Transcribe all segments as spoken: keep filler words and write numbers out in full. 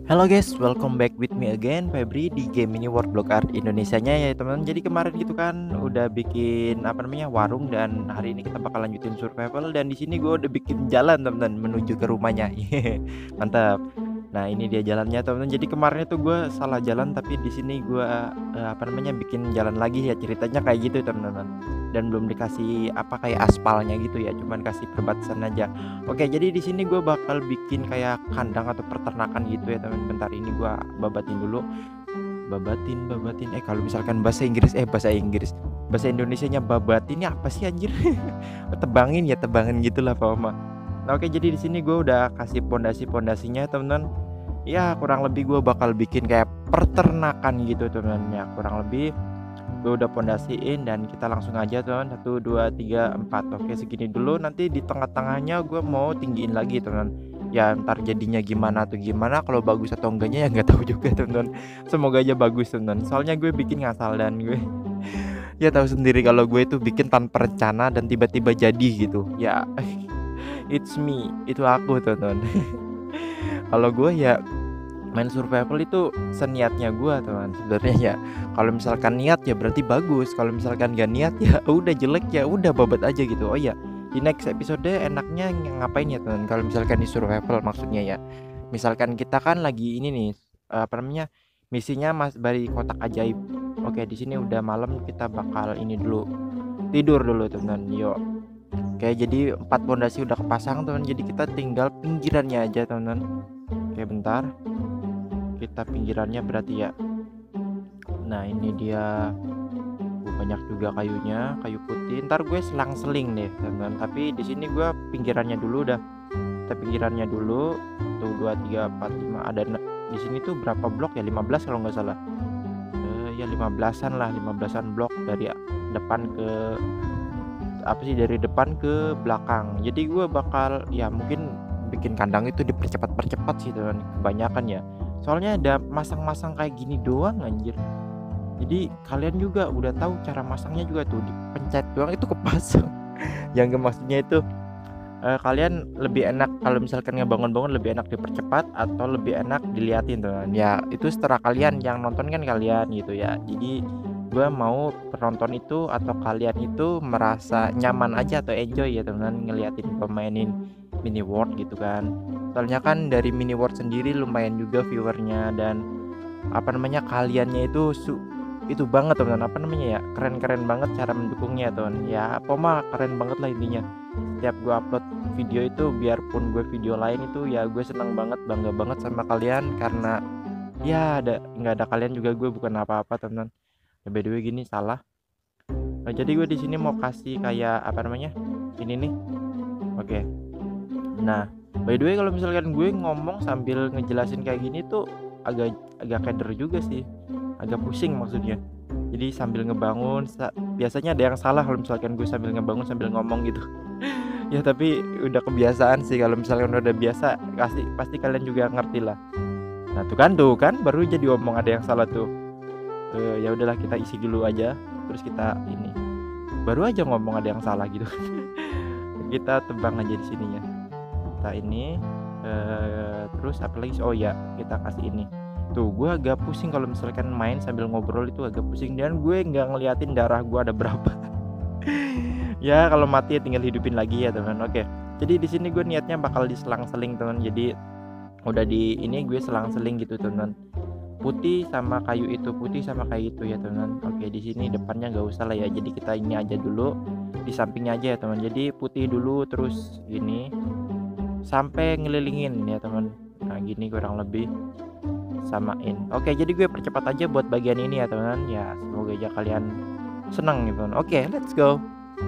Halo guys, welcome back with me again, Febri di game ini World Block Art Indonesianya ya teman-teman. Jadi kemarin gitu kan udah bikin apa namanya warung dan hari ini kita bakal lanjutin survival dan di sini gue udah bikin jalan teman-teman menuju ke rumahnya. Mantap. Nah ini dia jalannya teman-teman. Jadi kemarin itu gue salah jalan tapi di sini gue eh, apa namanya bikin jalan lagi ya ceritanya kayak gitu teman-teman. Dan belum dikasih apa kayak aspalnya gitu ya, cuman kasih perbatasan aja. Oke, jadi di sini gue bakal bikin kayak kandang atau peternakan gitu ya teman. Bentar ini gue babatin dulu. Babatin, babatin. Eh kalau misalkan bahasa Inggris, eh bahasa Inggris, bahasa Indonesianya babatin ini apa sih anjir? Tebangin ya, tebangin gitulah Pak Oma. Nah, oke, jadi di sini gue udah kasih pondasi-pondasinya teman-teman. Ya kurang lebih gue bakal bikin kayak peternakan gitu teman-teman. Ya kurang lebih gue udah pondasiin dan kita langsung aja teman. Satu dua tiga empat. Oke segini dulu, nanti di tengah-tengahnya gue mau tinggiin lagi teman. Ya ntar jadinya gimana tuh gimana, kalau bagus atau enggaknya ya nggak tahu juga teman. Semoga aja bagus teman. Soalnya gue bikin ngasal dan gue ya tahu sendiri kalau gue itu bikin tanpa rencana dan tiba-tiba jadi gitu ya. It's me, itu aku teman. Kalau gue ya main survival itu seniatnya gue teman sebenarnya ya. Kalau misalkan niat ya berarti bagus, kalau misalkan gak niat ya udah jelek ya udah babat aja gitu. Oh iya, di next episode enaknya ngapain ya teman kalau misalkan di survival maksudnya ya. Misalkan kita kan lagi ini nih apa namanya misinya mas dari kotak ajaib. Oke di sini udah malam, kita bakal ini dulu tidur dulu teman. Yuk. Oke jadi empat pondasi udah kepasang teman, jadi kita tinggal pinggirannya aja teman. Oke bentar, kita pinggirannya berarti ya. Nah ini dia. Gue banyak juga kayunya, kayu putih. Ntar gue selang-seling deh teman. Tapi di sini gue pinggirannya dulu dah. Kita pinggirannya dulu. Tuh dua tiga empat lima ada di sini tuh berapa blok ya? lima belas kalau nggak salah. Eh, ya lima belasan lah, lima belasan blok dari depan ke apa sih dari depan ke belakang. Jadi gue bakal ya mungkin bikin kandang itu dipercepat-percepat sih teman. Kebanyakan ya. Soalnya ada masang-masang kayak gini doang anjir. Jadi kalian juga udah tahu cara masangnya juga tuh, dipencet doang itu kepasang. Yang maksudnya itu eh, kalian lebih enak kalau misalkan ngebangun-bangun lebih enak dipercepat atau lebih enak diliatin tuh. Ya itu setelah kalian yang nonton kan kalian gitu ya. Jadi gue mau penonton itu atau kalian itu merasa nyaman aja atau enjoy ya teman ngeliatin pemainin mini world gitu kan. Soalnya kan dari mini world sendiri lumayan juga viewernya dan apa namanya kaliannya itu su itu banget teman, apa namanya ya keren-keren banget cara mendukungnya teman ya. Apa mah keren banget lah intinya. Setiap gue upload video itu biarpun gue video lain itu ya gue senang banget, bangga banget sama kalian karena ya ada nggak ada kalian juga gue bukan apa-apa teman. Ya, by the way gini salah. Nah, jadi gue di sini mau kasih kayak apa namanya ini nih. Oke. Nah by the way kalau misalkan gue ngomong sambil ngejelasin kayak gini tuh agak agak keder juga sih, agak pusing maksudnya. Jadi sambil ngebangun sa- biasanya ada yang salah kalau misalkan gue sambil ngebangun sambil ngomong gitu. Ya tapi udah kebiasaan sih, kalau misalkan udah biasa pasti pasti kalian juga ngerti lah. Nah tuh kan tuh kan baru jadi omong ada yang salah tuh. Eh, ya udahlah kita isi dulu aja terus kita ini baru aja ngomong ada yang salah gitu. Kita tebang aja di sininya. Kita ini eh, terus apa lagi? Oh ya kita kasih ini. Tuh gue agak pusing kalau misalkan main sambil ngobrol itu agak pusing dan gue nggak ngeliatin darah gue ada berapa. Ya kalau mati ya tinggal hidupin lagi ya teman. Oke jadi di sini gue niatnya bakal diselang-seling teman. Jadi udah di ini gue selang-seling gitu teman, putih sama kayu itu, putih sama kayu itu ya teman. Oke di sini depannya nggak usah lah ya, jadi kita ini aja dulu di sampingnya aja ya teman. Jadi putih dulu terus gini sampai ngelilingin ya teman. Nah gini kurang lebih samain. Oke jadi gue percepat aja buat bagian ini ya teman. Ya semoga aja kalian senang gitu. Oke let's go.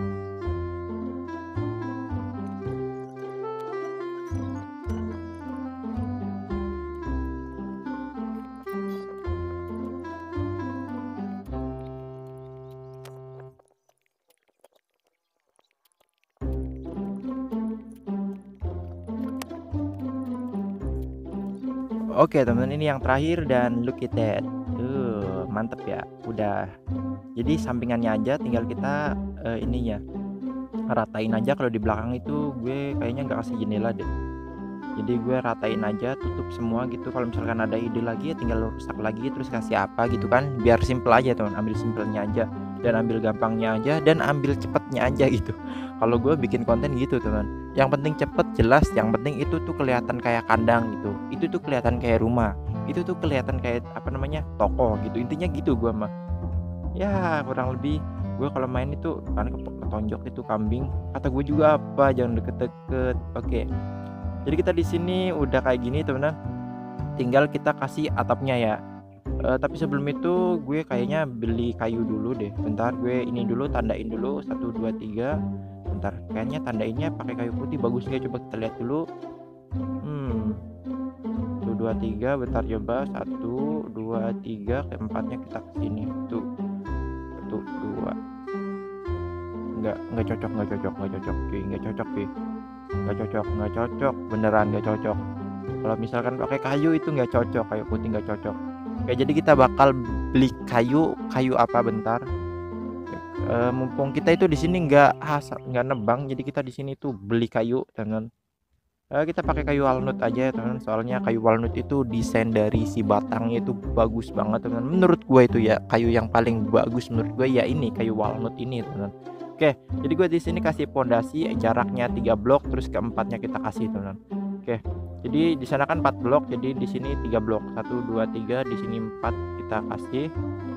Oke teman ini yang terakhir dan look at that. Tuh mantep ya. Udah. Jadi sampingannya aja tinggal kita uh, ininya ratain aja. Kalau di belakang itu gue kayaknya nggak kasih jendela deh. Jadi gue ratain aja, tutup semua gitu. Kalau misalkan ada ide lagi ya tinggal rusak lagi, terus kasih apa gitu kan, biar simple aja teman, ambil simpelnya aja dan ambil gampangnya aja dan ambil cepetnya aja gitu. Kalau gue bikin konten gitu teman, yang penting cepet, jelas, yang penting itu tuh kelihatan kayak kandang gitu, itu tuh kelihatan kayak rumah, itu tuh kelihatan kayak apa namanya, toko gitu, intinya gitu gue mah. Ya kurang lebih gue kalau main itu kan ketonjok itu kambing, kata gue juga apa, jangan deket-deket. Oke, jadi kita di sini udah kayak gini teman-teman, tinggal kita kasih atapnya ya. Uh, tapi sebelum itu gue kayaknya beli kayu dulu deh. Bentar, gue ini dulu, tandain dulu satu dua tiga. Bentar, kayaknya tandainnya pakai kayu putih bagus nggak, coba kita lihat dulu. Hmm, satu dua tiga, bentar coba, satu dua tiga, keempatnya kita kesini. Tuh, satu dua. Nggak nggak cocok, nggak cocok, nggak cocok, cuy, nggak cocok, cuy. Nggak cocok, nggak cocok, beneran nggak cocok. Kalau misalkan pakai kayu itu nggak cocok, kayu putih nggak cocok. Oke, jadi kita bakal beli kayu, kayu apa bentar. E, mumpung kita itu di sini nggak nggak nebang, jadi kita di sini tuh beli kayu, teman. E, kita pakai kayu walnut aja ya, teman. Soalnya kayu walnut itu desain dari si batangnya itu bagus banget, teman. Menurut gue itu ya kayu yang paling bagus menurut gue ya ini kayu walnut ini, teman. Oke, jadi gue di sini kasih pondasi, jaraknya tiga blok, terus keempatnya kita kasih, teman. Oke, jadi di sana kan empat blok, jadi di sini tiga blok, satu dua tiga, di sini empat kita kasih,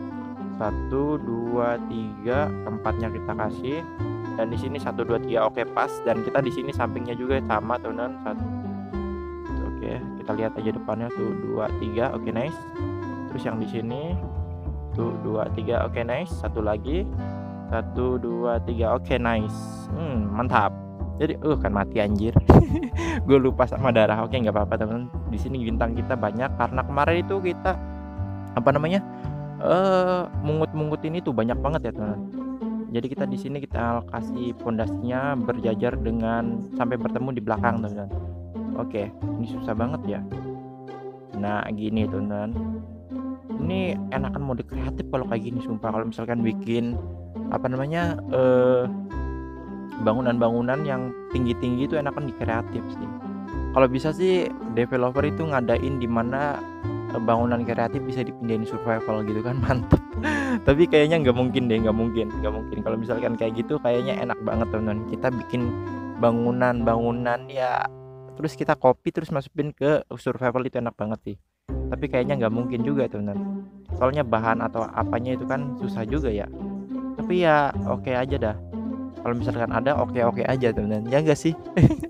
satu dua tiga, keempatnya kita kasih, dan di sini satu dua tiga, oke pas. Dan kita di sini sampingnya juga sama, teman. Satu, oke, kita lihat aja depannya tuh dua tiga, oke nice. Terus yang di sini tuh dua tiga, oke nice. Satu lagi, satu dua tiga, oke nice. Hmm, mantap. Jadi uh kan mati anjir. Gue lupa sama darah. Oke, nggak apa-apa teman. Di sini bintang kita banyak karena kemarin itu kita apa namanya eh mungut-mungut ini tuh banyak banget ya teman. Jadi kita di sini kita kasih pondasinya berjajar dengan sampai bertemu di belakang teman. Oke, ini susah banget ya. Nah gini teman. Ini enakan mode kreatif kalau kayak gini sumpah. Kalau misalkan bikin apa namanya eh bangunan-bangunan yang tinggi-tinggi itu enakan di kreatif sih. Kalau bisa sih developer itu ngadain di mana bangunan kreatif bisa dipindahin survival gitu kan, mantep. Tapi kayaknya nggak mungkin deh, nggak mungkin, nggak mungkin. Kalau misalkan kayak gitu kayaknya enak banget teman-teman. Kita bikin bangunan-bangunan ya, terus kita copy terus masukin ke survival itu enak banget sih. Tapi kayaknya nggak mungkin juga teman-teman. Soalnya bahan atau apanya itu kan susah juga ya. Tapi ya oke okay aja dah. Kalau misalkan ada oke-oke aja teman-teman, ya enggak sih?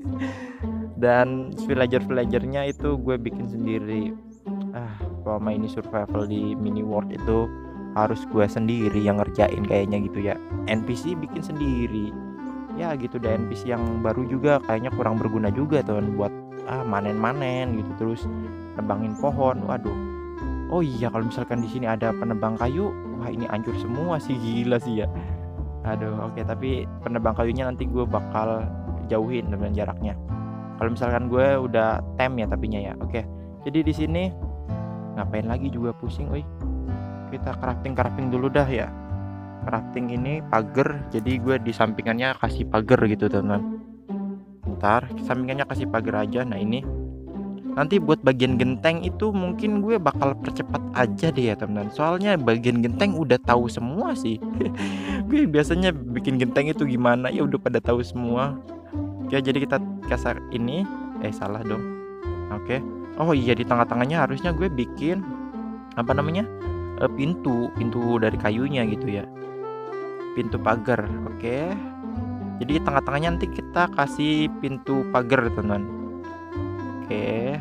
Dan villager-villagernya itu gue bikin sendiri. Ah, kalau main ini survival di mini world itu harus gue sendiri yang ngerjain kayaknya gitu ya. N P C bikin sendiri. Ya gitu deh, N P C yang baru juga kayaknya kurang berguna juga teman, buat ah manen-manen gitu, terus nebangin pohon. Waduh. Oh iya, kalau misalkan di sini ada penebang kayu, wah ini hancur semua sih, gila sih ya. Aduh, oke, okay, tapi penebang kayunya nanti gue bakal jauhin dengan jaraknya. Kalau misalkan gue udah tem ya tapinya ya. Oke. Okay. Jadi di sini ngapain lagi juga pusing, oi. Kita crafting-crafting dulu dah ya. Crafting ini pagar, jadi gue di sampingannya kasih pagar gitu, teman. Bentar, sampingannya kasih pagar aja. Nah, ini. Nanti buat bagian genteng itu mungkin gue bakal percepat aja deh ya teman-teman. Soalnya bagian genteng udah tahu semua sih. Gue biasanya bikin genteng itu gimana ya udah pada tahu semua. Oke, jadi kita kasar ini. Eh salah dong. Oke. Oh iya, di tengah-tengahnya harusnya gue bikin apa namanya e, pintu, pintu dari kayunya gitu ya. Pintu pagar. Oke. Jadi tengah-tengahnya nanti kita kasih pintu pagar teman-teman. Oke.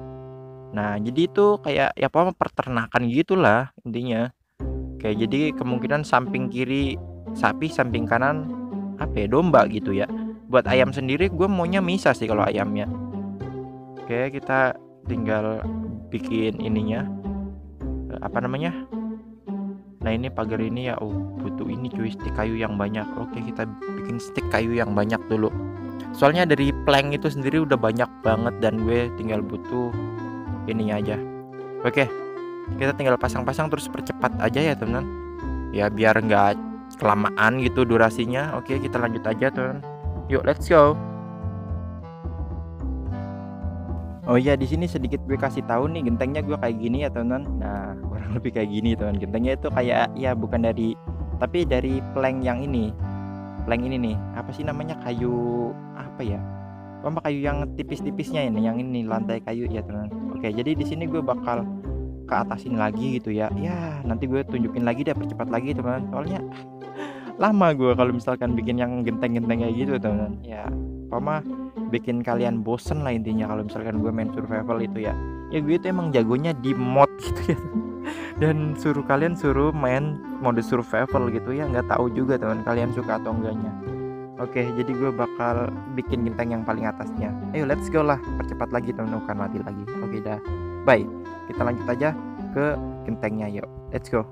Nah, jadi itu kayak ya apa peternakan gitulah intinya. Oke, jadi kemungkinan samping kiri sapi, samping kanan apa ya, domba gitu ya. Buat ayam sendiri gue maunya misah sih kalau ayamnya. Oke, kita tinggal bikin ininya. Apa namanya? Nah, ini pagar ini ya. Oh, butuh ini cuy, stik kayu yang banyak. Oke, kita bikin stik kayu yang banyak dulu. Soalnya dari plank itu sendiri udah banyak banget dan gue tinggal butuh ininya aja. Oke, kita tinggal pasang-pasang terus percepat aja ya teman. Ya biar nggak kelamaan gitu durasinya. Oke, kita lanjut aja teman. Yuk, let's go. Oh iya, di sini sedikit gue kasih tahu nih, gentengnya gue kayak gini ya teman-teman. Nah, kurang lebih kayak gini teman. Gentengnya itu kayak ya bukan dari, tapi dari plank yang ini. Plank ini nih, apa sih namanya, kayu apa ya? Apa kayu yang tipis-tipisnya ini, yang ini lantai kayu ya teman. Oke, jadi di sini gue bakal ke atasin lagi gitu ya. Ya, nanti gue tunjukin lagi deh, percepat lagi teman. Soalnya lama gue kalau misalkan bikin yang genteng-genteng kayak gitu teman. Ya, apa bikin kalian bosen lah intinya kalau misalkan gue main survival itu ya. Ya gue itu emang jagonya di mod gitu ya. Dan suruh kalian suruh main mode survival gitu ya, nggak tahu juga teman kalian suka atau enggaknya. Oke, jadi gue bakal bikin genteng yang paling atasnya. Ayo let's go lah, percepat lagi teman, bukan mati lagi. Oke dah, bye. Kita lanjut aja ke gentengnya, yuk let's go.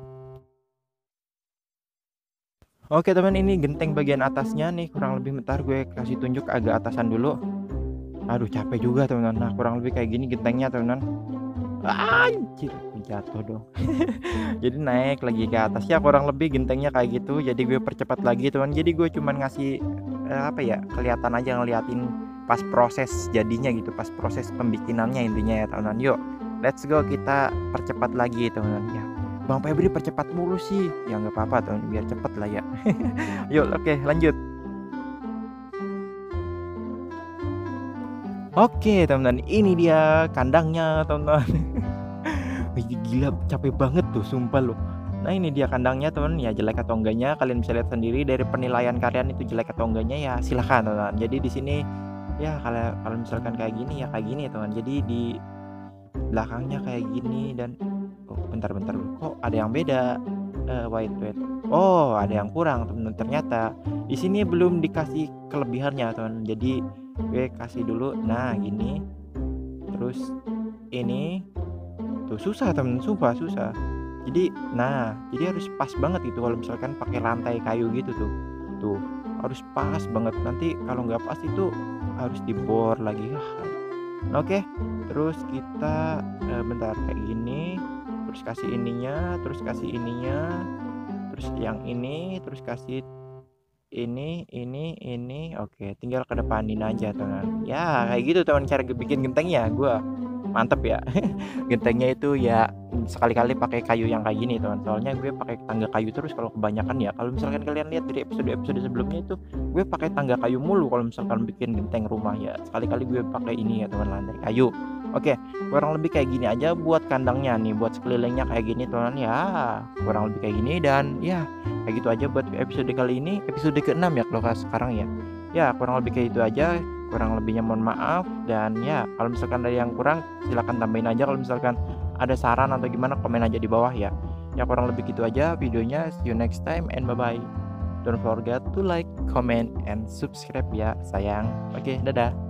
Oke teman, ini genteng bagian atasnya nih, kurang lebih bentar gue kasih tunjuk agak atasan dulu. Aduh capek juga teman-teman. Nah kurang lebih kayak gini gentengnya teman-teman. Anjir, jatuh dong. Jadi naik lagi ke atas ya, kurang lebih gentengnya kayak gitu. Jadi gue percepat lagi teman. Jadi gue cuman ngasih eh, apa ya, kelihatan aja, ngeliatin pas proses jadinya gitu, pas proses pembikinannya intinya ya teman-teman. Yuk let's go, kita percepat lagi teman-teman ya. Bang Febri percepat mulu sih. Ya nggak apa-apa teman, biar cepet lah ya. Yuk oke lanjut. Oke teman-teman, ini dia kandangnya teman-teman. Wih, gila capek banget tuh sumpah loh. Nah ini dia kandangnya teman, ya jelek atau enggaknya kalian bisa lihat sendiri dari penilaian kalian itu jelek atau enggaknya ya silahkan teman. Jadi di sini ya kalau kalau misalkan kayak gini ya kayak gini ya teman. Jadi di belakangnya kayak gini dan oh bentar-bentar kok ada yang beda. Uh, wait wait. Oh ada yang kurang teman, ternyata di sini belum dikasih kelebihannya teman. Jadi gue kasih dulu, nah gini, terus ini tuh susah temen, sumpah susah. Jadi nah jadi harus pas banget itu kalau misalkan pakai lantai kayu gitu tuh tuh harus pas banget, nanti kalau nggak pas itu harus dibor lagi. Nah, oke terus kita eh, bentar kayak gini, terus kasih ininya, terus kasih ininya, terus yang ini, terus kasih ini ini ini. Oke tinggal kedepanin aja teman ya, kayak gitu teman cara bikin gentengnya. Gue mantep ya. Gentengnya itu ya sekali-kali pakai kayu yang kayak gini teman, soalnya gue pakai tangga kayu terus kalau kebanyakan ya. Kalau misalkan kalian lihat dari episode-episode sebelumnya itu gue pakai tangga kayu mulu kalau misalkan bikin genteng rumah ya, sekali-kali gue pakai ini ya teman, lantai kayu. Oke kurang lebih kayak gini aja buat kandangnya nih, buat sekelilingnya kayak gini teman ya, kurang lebih kayak gini. Dan ya kayak gitu aja buat episode kali ini, episode keenam ya kalau sekarang ya. Ya kurang lebih kayak itu aja, kurang lebihnya mohon maaf. Dan ya kalau misalkan ada yang kurang silahkan tambahin aja, kalau misalkan ada saran atau gimana komen aja di bawah ya. Ya kurang lebih gitu aja videonya, see you next time and bye bye. Don't forget to like, comment, and subscribe ya sayang. Oke dadah.